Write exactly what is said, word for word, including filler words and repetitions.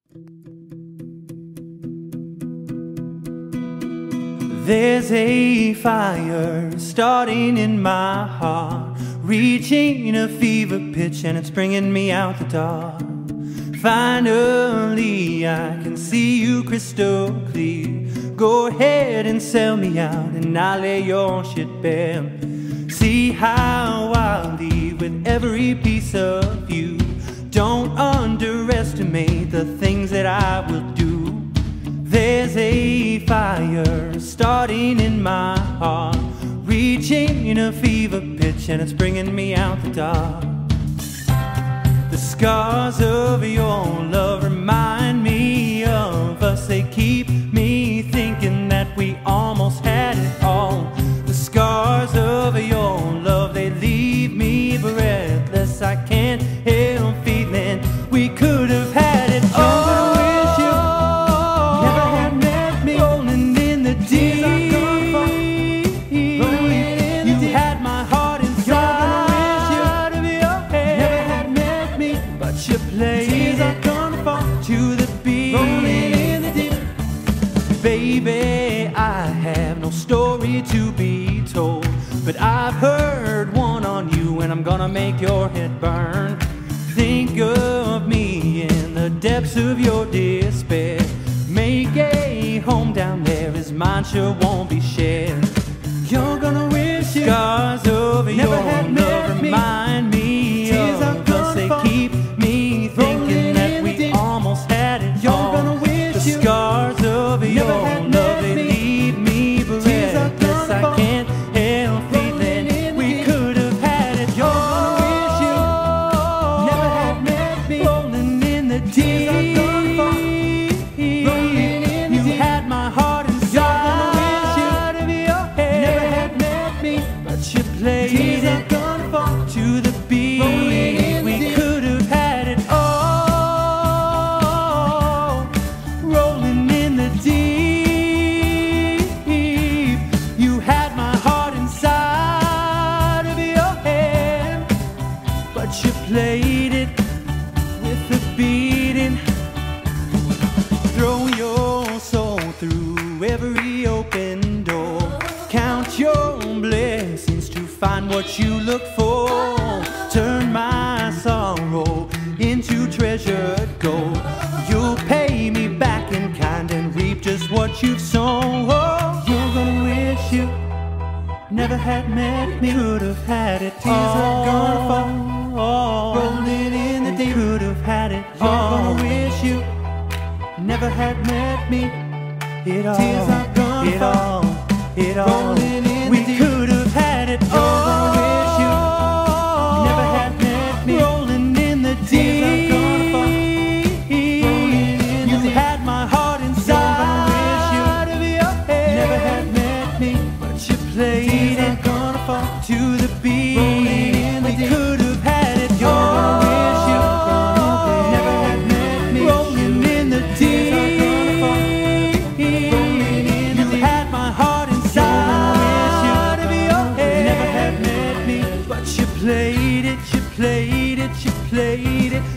There's a fire starting in my heart, reaching a fever pitch, and it's bringing me out the dark. Finally, I can see you crystal clear. Go ahead and sell me out, and I'll lay your shit bare. See how I'll leave with every piece of you. Don't underestimate the things that I will do. There's a fire starting in my heart, reaching in a fever pitch, and it's bringing me out the dark. The scars of your love remind me of us. They keep me thinking that we almost had it all. The scars of your love, they leave me breathless. I can't help feeling we could have had it all. Tears are gonna fall to the beat, rolling in the deep. Baby, I have no story to be told, but I've heard one on you, and I'm gonna make your head burn. Think of me in the depths of your despair. Make a home down there, as mine sure won't be shared. You're gonna wish you scars over your love remind me of us. They keep me thinking that we almost had it all. The scars of your love, they leave me breathless. I can't help feeling we could have had it. You're gonna wish you never had met me, rolling in the deep. You had my heart inside of your head. Never had met me, but you played it. Tears are gonna fall to the beat. We could have had it all, rolling in the deep. You had my heart inside of your head, but you played it with the beating. Throw your soul through every open door. Count your blessings to find what you look for. Turn my sorrow into treasured gold. You'll pay me back in kind and reap just what you've sown. Oh, you're gonna wish you never had met me. Could have had it. Tears are gonna fall, rolling in the deep. Could have had it. You're gonna wish you never had met me. It all, tears are gonna it all, it all, rolling in we the could have had it all. You're gonna wish you never had met me, rolling in the deep. You had my heart inside of your head. Never had met me, but you played it. Gonna fall to the beat. We could have had it. You're gonna wish you never had met me, rolling in the deep. Played it, you played it, you played it.